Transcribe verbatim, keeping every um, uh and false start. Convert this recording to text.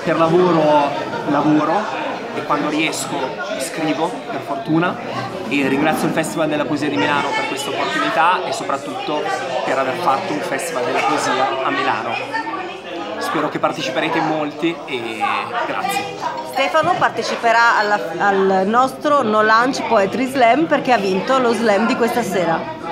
per lavoro lavoro e quando riesco scrivo, per fortuna, e ringrazio il Festival della Poesia di Milano per questa opportunità e soprattutto per aver fatto un Festival della Poesia a Milano. Spero che parteciperete in molti e grazie. Stefano parteciperà alla, al nostro No Lunch Poetry Slam perché ha vinto lo slam di questa sera.